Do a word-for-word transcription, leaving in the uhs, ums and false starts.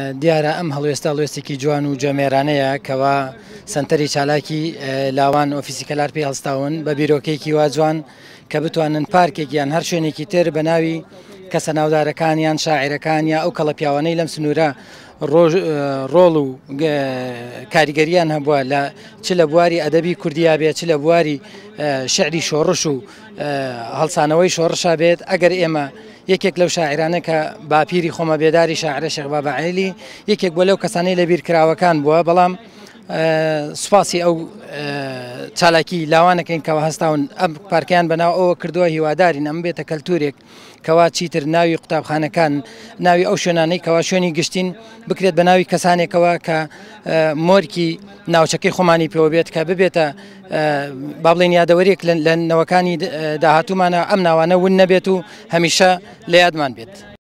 دیارە ئەم هەڵوێستا هەڵوێستێکی جوان و جۆمێرانەیە کەوا سنتەری چالاکی لاوان ئۆفیسی کەلار پێی هەڵستاون بە بیرۆکەیەکی وا جوان کە بتوانن پارکێکیان هەر شوێنێکی تر بە ناوی کەسە ناودارەکانیان شاعیرەکانیان ئەو کەڵە پیاوانەی لەم سنوورە ڕۆڵ و کاریگەریان هەبووە لە چ لە بواری ئەدەبی کوردیا بێت چ لە بواری شعری شۆڕش و هەڵسانەوەی شۆڕشا بێت ئەگەر ئێمە یەکێک لەو شاعرانە کە باپیری خۆمە بێداری شاعرە شێخ بابەعەلی یەکێک بۆ لەو کەسانەی لە بیرکراوەکان بووە بەڵام سوپاسی ئەو چالاکی لاوانەکەین کەەوە هەستاون ئەم پارکیان بەناو ئەوە کردووە هیوادارین ئەم بێتە کەلتورێک کەوا چیتر ناوی قوتابخانەکان ناوی ئەو شوێنانەی کەوا شوێنی گشتین بکرێت بە ناوی کەسانێکەوە کە مۆرکی ناوچەکەی خۆمانی پێوە بێت کە ببێتە با بڵێن یادەوەریەک لە نەوەکانی داهاتوومانە ئەم ناوانە ون نەبێت و هەمیشە لە یادمان بێت.